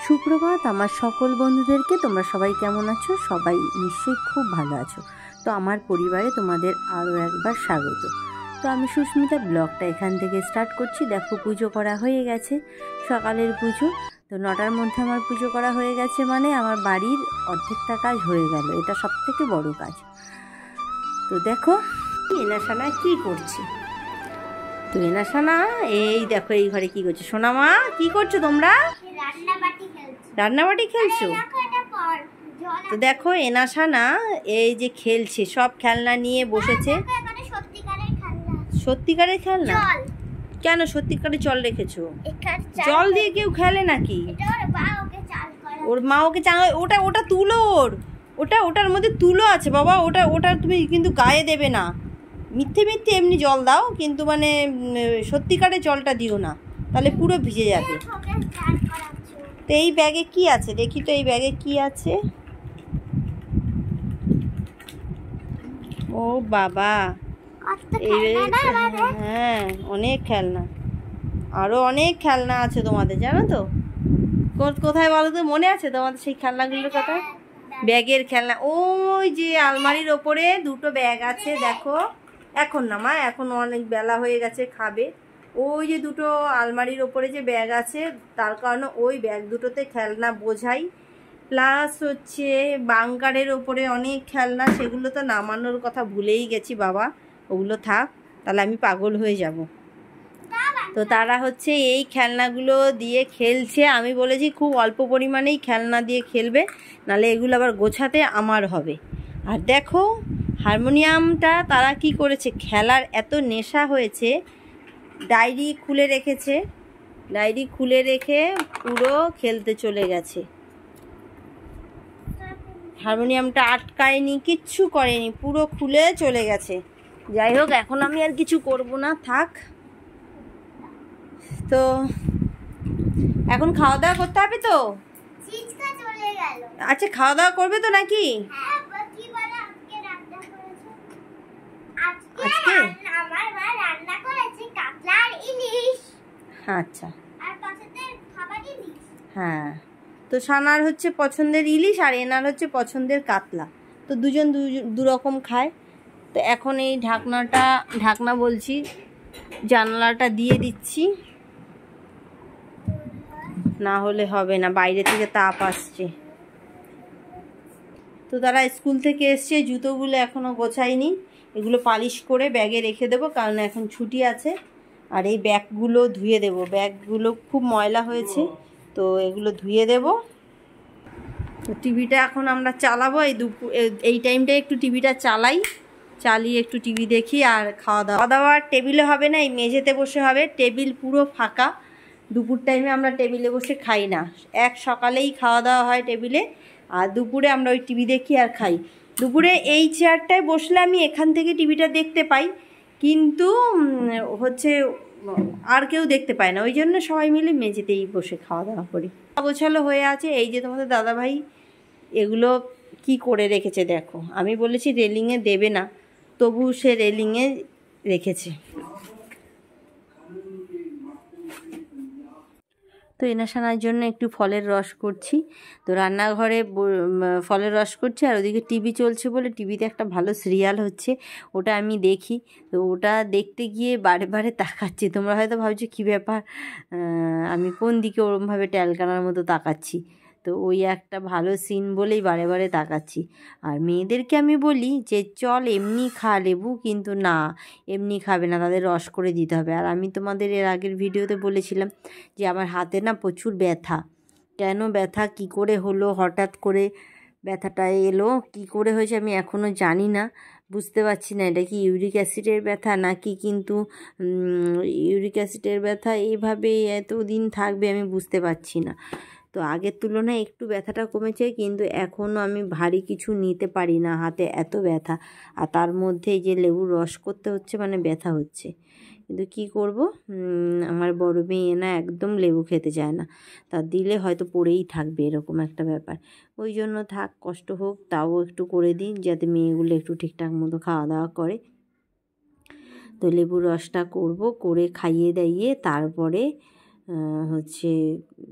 সুপ্রভাত আমার সকল বন্ধুদেরকে। তোমরা সবাই কেমন আছো? সবাই নিশ্চয়ই খুব ভালো আছো। তো আমার পরিবারে তোমাদের আরও একবার স্বাগত। তো আমি সুস্মিতা ব্লগটা এখান থেকে স্টার্ট করছি। দেখো, পুজো করা হয়ে গেছে, সকালের পুজো। তো 9টার মধ্যে আমার পুজো করা হয়ে গেছে, মানে আমার বাড়ির অর্ধেকটা কাজ হয়ে গেল। এটা সব থেকে বড় কাজ। তো দেখো এনাশানা কি করছে। তো এনাশানা এই দেখো এই ঘরে কি করছে। সোনামা কি করছো তোমরা? রান্নাবাটি খেলছো? তো দেখো এনাশানা এই যে খেলছে, সব খেলনা নিয়ে বসেছে। সত্যিকারের খেলনা? কেন সত্যিকারের জল রেখেছো? জল দিয়ে কেউ খেলে নাকি? ওর মা ওকে ওটা ওটা তুলো, ওটার মধ্যে তুলো আছে বাবা। ওটা তুমি কিন্তু গায়ে দেবে না। মিথ্যে এমনি জল দাও, কিন্তু মানে সত্যিকারের জলটা দিও না, তাহলে পুরো ভিজে যাবে। তো এই ব্যাগে কি আছে দেখি তো, এই ব্যাগে কি আছে? ও বাবা, এই হ্যাঁ অনেক খেলনা, আরো অনেক খেলনা আছে তোমাদের, জানো তো? কোথায় বলো তো, মনে আছে তোমাদের সেই খেলনাগুলোর কথা? ব্যাগের খেলনা ওই যে আলমারির ওপরে দুটো ব্যাগ আছে, দেখো। এখন না মা, এখন অনেক বেলা হয়ে গেছে, খাবে। ওই যে দুটো আলমারির ওপরে যে ব্যাগ আছে, তার কারণে ওই ব্যাগ দুটোতে খেলনা বোঝাই। প্লাস হচ্ছে বাংকারের ওপরে অনেক খেলনা, সেগুলো তো নামানোর কথা ভুলেই গেছি বাবা। ওগুলো থাক, তাহলে আমি পাগল হয়ে যাব। তো তারা হচ্ছে এই খেলনাগুলো দিয়ে খেলছে। আমি বলেছি খুব অল্প পরিমাণেই খেলনা দিয়ে খেলবে, নাহলে এগুলো আবার গোছাতে আমার হবে। আর দেখো হারমোনিয়ামটা তারা কি করেছে, খেলার এত নেশা হয়েছে, ডায়েরি খুলে রেখেছে। ডায়েরি খুলে রেখে পুরো খেলতে চলে গেছে। হারমোনিয়ামটা আটকায়নি, কিচ্ছু করেনি, পুরো খুলে চলে গেছে। যাই হোক, এখন আমি আর কিছু করব না, থাক। তো এখন খাওয়া দাওয়া করতে হবে তো। আচ্ছা, খাওয়া দাওয়া করবে তো নাকি? আজকে আচ্ছা হ্যাঁ, তো সানার হচ্ছে পছন্দের ইলিশ আর এনার হচ্ছে পছন্দের কাতলা। তো দুজন দু রকম খায়। তো এখন এই ঢাকনা বলছি, জানলাটা দিয়ে দিচ্ছি, না হলে হবে না, বাইরে থেকে তাপ আসছে। তো তারা স্কুল থেকে এসছে, জুতোগুলো এখনও গোছায়নি, এগুলো পালিশ করে ব্যাগে রেখে দেবো, কারণ এখন ছুটি আছে। আর এই ব্যাগগুলো ধুয়ে দেব, ব্যাগগুলো খুব ময়লা হয়েছে, তো এগুলো ধুয়ে দেব। তো টিভিটা এখন আমরা চালাবো, এই টাইমটায় একটু টিভিটা চালিয়ে একটু টিভি দেখি। আর খাওয়া দাওয়ার টেবিলে হবে না, এই মেঝেতে বসে হবে। টেবিল পুরো ফাঁকা। দুপুর টাইমে আমরা টেবিলে বসে খাই না, সকালেই খাওয়া দাওয়া হয় টেবিলে, আর দুপুরে আমরা ওই টিভি দেখি আর খাই। দুপুরে এই চেয়ারটায় বসলে আমি এখান থেকে টিভিটা দেখতে পাই, কিন্তু হচ্ছে আর কেউ দেখতে পায় না, ওই জন্য সবাই মিলে মেঝেতেই বসে খাওয়া দাওয়া করি। গোছালো হয়ে আছে। এই যে তোমাদের দাদাভাই এগুলো কি করে রেখেছে দেখো। আমি বলেছি রেলিংয়ে দেবে না, তবু সে রেলিংয়ে রেখেছে। তো এনাশানার জন্য একটু ফলের রস করছি। তো রান্নাঘরে ফলের রস করছি, আর ওদিকে টিভি চলছে বলে টিভিতে একটা ভালো সিরিয়াল হচ্ছে, ওটা আমি দেখি। তো ওটা দেখতে গিয়ে বারে তাকাচ্ছি। তোমরা হয়তো ভাবছো কী ব্যাপার, আমি কোন দিকে ওরমভাবে ট্যালকানার মতো তাকাচ্ছি। তো ওই একটা ভালো সিন বলেই বারে তাকাচ্ছি। আর মেয়েদেরকে আমি বলি যে চল এমনি খা লেবু, কিন্তু না, এমনি খাবে না, তাদের রস করে দিতে হবে। আর আমি তোমাদের এর আগের ভিডিওতে বলেছিলাম যে আমার হাতে না প্রচুর ব্যথা। কেন ব্যথা, কি করে হলো, হঠাৎ করে ব্যথাটা এলো, কি করে হয়েছে আমি এখনও জানি না, বুঝতে পারছি না। এটা কি ইউরিক অ্যাসিডের ব্যথা নাকি, কিন্তু ইউরিক অ্যাসিডের ব্যথা এইভাবে এতদিন থাকবে আমি বুঝতে পারছি না। তো আগের তুলনায় একটু ব্যথাটা কমেছে, কিন্তু এখনও আমি ভারী কিছু নিতে পারি না, হাতে এত ব্যথা। আর তার মধ্যে এই যে লেবুর রস করতে হচ্ছে, মানে ব্যথা হচ্ছে। কিন্তু কি করব, আমার বড় মেয়ে না একদম লেবু খেতে চায় না, তা দিলে হয়তো পড়েই থাকবে, এরকম একটা ব্যাপার। ওই জন্য থাক, কষ্ট হোক, তাও একটু করে দিই, যাতে মেয়েগুলো একটু ঠিকঠাক মতো খাওয়া দাওয়া করে। তো লেবুর রসটা করব, করে খাইয়ে দাইয়ে তারপরে হচ্ছে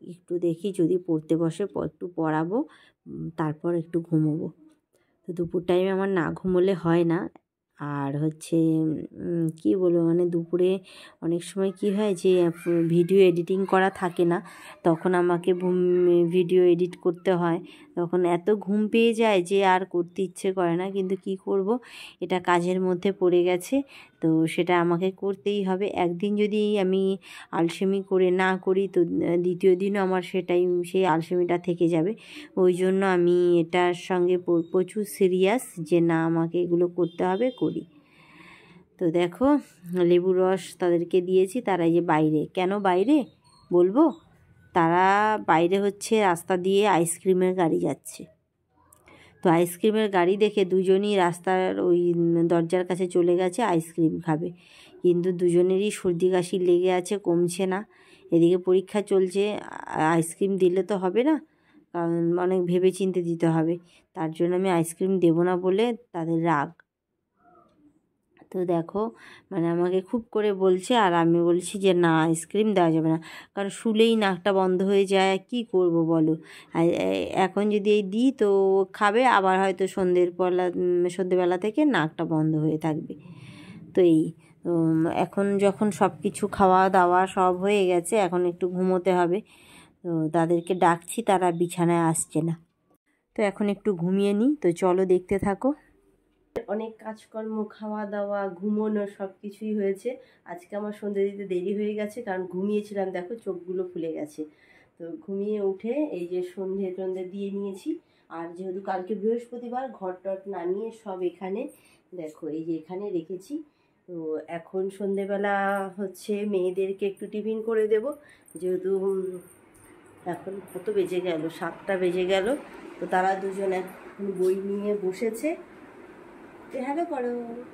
একটু দেখি যদি পড়তে বসে একটু পড়াবো, তারপর একটু ঘুমোবো। তো দুপুর টাইমে আমার না ঘুমোলে হয় না। আর হচ্ছে কী বলবো, মানে দুপুরে অনেক সময় কি হয় যে ভিডিও এডিটিং করা থাকে না, তখন আমাকে ভিডিও এডিট করতে হয়। তখন এত ঘুম পেয়ে যায় যে আর করতে ইচ্ছে করে না, কিন্তু কি করব, এটা কাজের মধ্যে পড়ে গেছে, তো সেটা আমাকে করতেই হবে। একদিন যদি আমি আলসেমি করে না করি, তো দ্বিতীয় দিনও আমার সেই আলসেমিটা থেকে যাবে। ওই জন্য আমি এটার সঙ্গে প্রচুর সিরিয়াস যে না, আমাকে এগুলো করতে হবে, করি। তো দেখো, লেবুর রস তাদেরকে দিয়েছি, তারা এই যে বাইরে। কেন বাইরে বলবো, তারা বাইরে হচ্ছে রাস্তা দিয়ে আইসক্রিমের গাড়ি যাচ্ছে, তো আইসক্রিমের গাড়ি দেখে দুজনই রাস্তার ওই দরজার কাছে চলে গেছে আইসক্রিম খাবে, কিন্তু দুজনেরই সর্দি কাশি লেগে আছে, কমছে না। এদিকে পরীক্ষা চলছে, আইসক্রিম দিলে তো হবে না, কারণ অনেক ভেবে চিন্তে দিতে হবে। তার জন্য আমি আইসক্রিম দেবো না বলে তাদের রাগ। তো দেখো, মানে আমাকে খুব করে বলছে, আর আমি বলছি যে না, আইসক্রিম দেওয়া যাবে না, কারণ শুলেই নাকটা বন্ধ হয়ে যায়, কি করব বলো। এখন যদি এই দিই তো খাবে, আবার হয়তো সন্ধ্যেবেলা থেকে নাকটা বন্ধ হয়ে থাকবে। তো এখন যখন সব কিছু খাওয়া দাওয়া সব হয়ে গেছে, এখন একটু ঘুমোতে হবে। তো তাদেরকে ডাকছি, তারা বিছানায় আসছে না, তো এখন একটু ঘুমিয়ে নিই। তো চলো, দেখতে থাকো। অনেক কাজকর্ম, খাওয়া দাওয়া, ঘুমোনো, সব কিছুই হয়েছে। আজকে আমার সন্ধ্যে দিতে দেরি হয়ে গেছে, কারণ ঘুমিয়েছিলাম, দেখো চোখগুলো ফুলে গেছে। তো ঘুমিয়ে উঠে এই যে সন্ধে দিয়ে নিয়েছি। আর যেহেতু কালকে বৃহস্পতিবার, ঘর টট নামিয়ে সব এখানে, দেখো এই যে এখানে রেখেছি। তো এখন সন্ধেবেলা হচ্ছে মেয়েদেরকে একটু টিফিন করে দেব, যেহেতু এখন কত বেজে গেল, 7টা বেজে গেল। তো তারা দুজন এখন বই নিয়ে বসেছে, হ্যালো করো।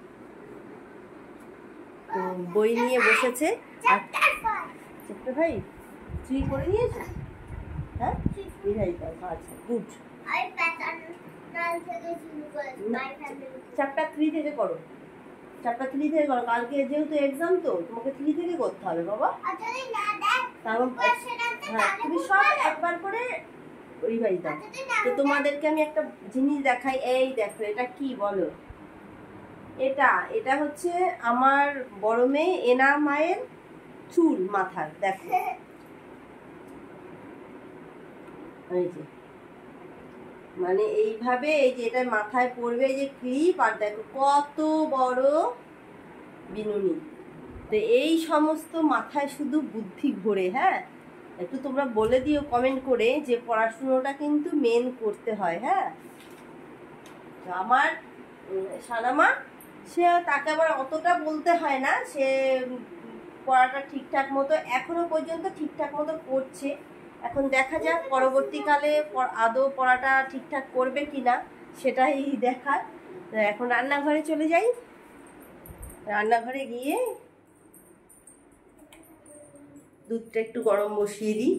তো বই নিয়ে বসেছে। চ্যাপ্টার 5 তুই করে নিয়েছিস? হ্যাঁ, আচ্ছা, গুড। চ্যাপ্টার 3 থেকে করো, চ্যাপ্টার 3 থেকে করো। কালকে যেহেতু এক্সাম, তো তোমাকে 3 থেকে করতে হবে বাবা। হ্যাঁ, তুমি সব একবার করে রিভাইজ দাও। তো তোমাদেরকে আমি একটা জিনিস দেখাই, এই দেখো, এটা কি বলো? এটা হচ্ছে আমার বড় মেয়ে এনা মায়ের চুল মাথার, দেখো এই যে, মানে এইভাবে, এই যে এটা মাথায় পড়বে, এই যে ক্লিপ, আর দেখো কত বড় বিনুনি। তো এই সমস্ত মাথায় শুধু বুদ্ধি ঘোরে। হ্যাঁ, একটু তোমরা বলে দিও কমেন্ট করে যে পড়াশুনোটা কিন্তু মেন করতে হয়। হ্যাঁ, তো আমার সানামা, সে তাকে আবার অতটা বলতে হয় না, সে পড়াটা ঠিকঠাক মতো এখনো পর্যন্ত ঠিকঠাক মতো করছে। এখন দেখা যাক পরবর্তীকালে আদৌ পড়াটা ঠিকঠাক করবে কিনা, সেটাই দেখার। এখন রান্নাঘরে চলে যাই, রান্নাঘরে গিয়ে দুধটা একটু গরম বসিয়ে দিই।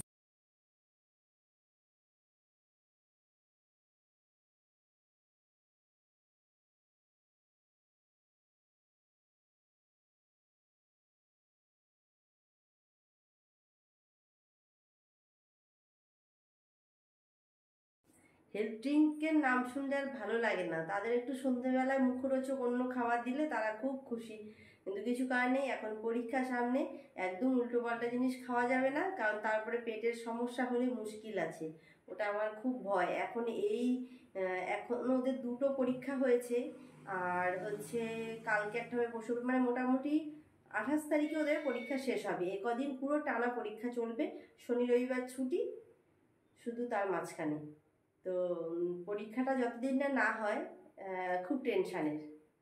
হেলথ ড্রিঙ্কের নাম শুনলে আর ভালো লাগে না, তাদের একটু সন্ধ্যেবেলায় মুখরোচক অন্য খাবার দিলে তারা খুব খুশি, কিন্তু কিছু কারণ নেই, এখন পরীক্ষা সামনে, একদম উল্টোপাল্টা জিনিস খাওয়া যাবে না, কারণ তারপরে পেটের সমস্যা হলে মুশকিল আছে। ওটা আমার খুব ভয়। এখন এখন ওদের 2টো পরীক্ষা হয়েছে, আর হচ্ছে কালকে একটা হবে, পরশু, মানে মোটামুটি 28 তারিখে ওদের পরীক্ষা শেষ হবে। কদিন পুরো টানা পরীক্ষা চলবে, শনি রবিবার ছুটি, শুধু তার মাঝখানে। তো পরীক্ষাটা যতদিন না হয়, খুব টেনশানের।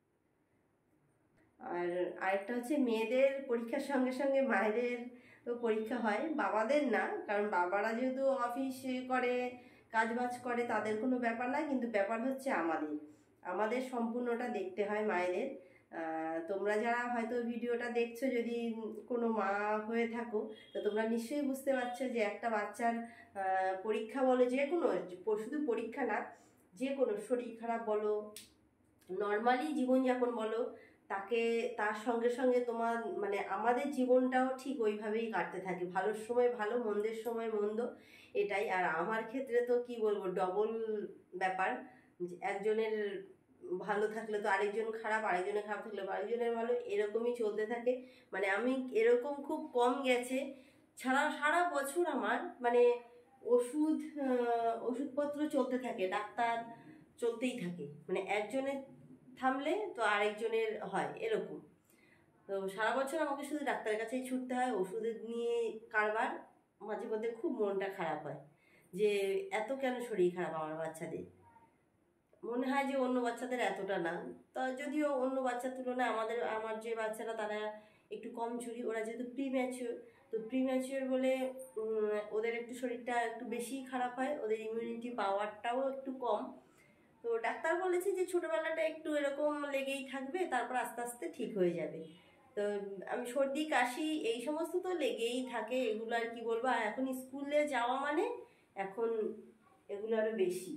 আর আরেকটা হচ্ছে, মেয়েদের পরীক্ষার সঙ্গে সঙ্গে মায়েদের তো পরীক্ষা হয়, বাবাদের না, কারণ বাবারা যেহেতু অফিস করে, কাজবাজ করে, তাদের কোনো ব্যাপার না, কিন্তু ব্যাপার হচ্ছে আমাদের সম্পূর্ণটা দেখতে হয় মায়েদের। তোমরা যারা হয়তো ভিডিওটা দেখছো, যদি কোনো মা হয়ে থাকো, তো তোমরা নিশ্চয়ই বুঝতে পারছো যে একটা বাচ্চার পরীক্ষা বলো, যে কোনো, শুধু পরীক্ষা না, যে কোনো শরীর খারাপ বলো, নর্মালি জীবনযাপন বলো, তাকে তার সঙ্গে সঙ্গে তোমার মানে আমাদের জীবনটাও ঠিক ওইভাবেই কাটতে থাকে, ভালোর সময় ভালো, মন্দের সময় মন্দ, এটাই। আর আমার ক্ষেত্রে তো কি বলবো, ডবল ব্যাপার। একজনের ভালো থাকলে তো আরেকজন খারাপ, আরেকজনের খারাপ থাকলে আরেকজনের ভালো, এরকমই চলতে থাকে। মানে আমি এরকম খুব কম গেছে সারা বছর আমার মানে ওষুধপত্র চলতে থাকে, ডাক্তার চলতেই থাকে, মানে একজনের থামলে তো আরেকজনের হয় এরকম। তো সারা বছর আমাকে শুধু ডাক্তারের কাছেই ছুটতে হয়, ওষুধের নিয়ে কারবার। মাঝে মধ্যে খুব মনটা খারাপ হয় যে এত কেন শরীর খারাপ আমার বাচ্চাদের। মনে হয় যে অন্য বাচ্চাদের এতটা না, তা যদিও অন্য বাচ্চার তুলনায় আমার যে বাচ্চারা তারা একটু কম ঝুড়ি, ওরা যেহেতু প্রিম্যাচিওর, তো প্রিম্যাচিওর বলে ওদের একটু শরীরটা একটু বেশি খারাপ হয়, ওদের ইমিউনিটি পাওয়ারটাও একটু কম। তো ডাক্তার বলেছে যে ছোটোবেলাটা একটু এরকম লেগেই থাকবে, তারপর আস্তে আস্তে ঠিক হয়ে যাবে। তো আমি সর্দি কাশি এই সমস্ত তো লেগেই থাকে, এগুলো আর কি বলবো। আর এখন স্কুলে যাওয়া মানে এখন এগুলো আরও বেশি।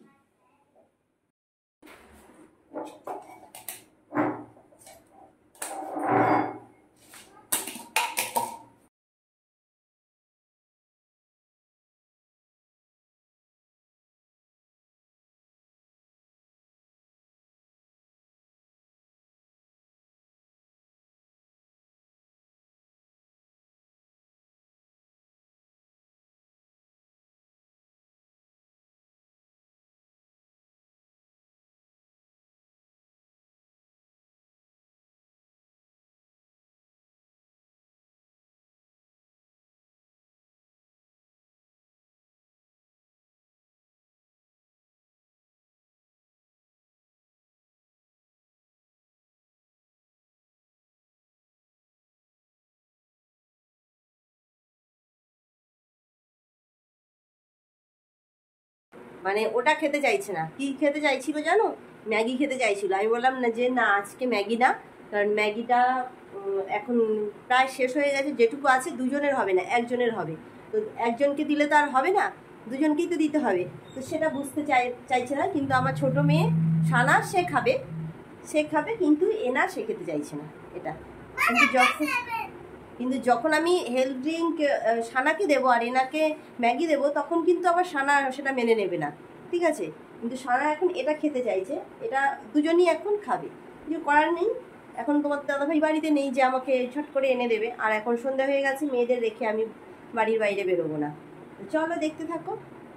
মানে ওটা খেতে চাইছে না, কি খেতে চাইছিল জানো, ম্যাগি খেতে চাইছিল। আমি বললাম না যে না, আজকে ম্যাগি না, কারণ ম্যাগিটা এখন প্রায় শেষ হয়ে গেছে, যেটুকু আছে দুজনের হবে না, একজনের হবে। তো একজনকে দিলে তো আর হবে না, দুজনকেই তো দিতে হবে। তো সেটা বুঝতে চাইছে না। কিন্তু আমার ছোট মেয়ে সানা, সে খাবে, কিন্তু এনা সে খেতে চাইছে না এটা। কিন্তু যখন আমি হেলথ ড্রিঙ্ক সানাকে দেবো আর এনাকে ম্যাগি দেবো, তখন কিন্তু আবার সানা সেটা মেনে নেবে না, ঠিক আছে। কিন্তু সানা এখন এটা খেতে চাইছে, এটা দুজনই এখন খাবে, কিছু করার নেই। এখন তোমার দাদাভাই বাড়িতে নেই যে আমাকে ঝট করে এনে দেবে, আর এখন সন্ধ্যা হয়ে গেছে, মেয়েদের রেখে আমি বাড়ির বাইরে বেরোবো না। চলো দেখতে থাকো।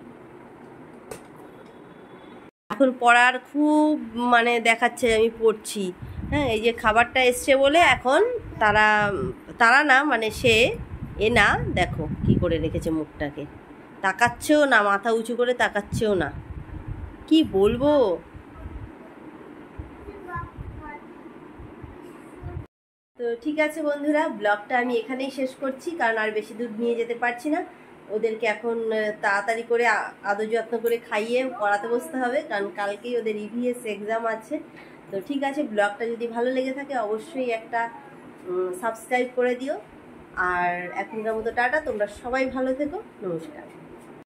এখন পড়ার খুব মানে দেখাচ্ছে আমি পড়ছি, হ্যাঁ। এই যে খাবারটা এসছে বলে এখন তারা না, মানে সে না, দেখো কি করে রেখেছে মুখটাকে, তাকাচ্ছেও না, মাথা উঁচু করে তাকাচ্ছেও না, কি বলবো। তো ঠিক আছে বন্ধুরা, ব্লগটা আমি এখানেই শেষ করছি, কারণ আর বেশি দূর নিয়ে যেতে পারছি না। ওদেরকে এখন তাড়াতাড়ি করে আদর যত্ন করে খাইয়ে পড়াতে বসতে হবে, কারণ কালকেই ওদের ইভিএস এক্সাম আছে। তো ঠিক আছে, ব্লগটা যদি ভালো লেগে থাকে অবশ্যই একটা সাবস্ক্রাইব করে দিও। আর এখনকার মতো টাটা, তোমরা সবাই ভালো থেকো, নমস্কার।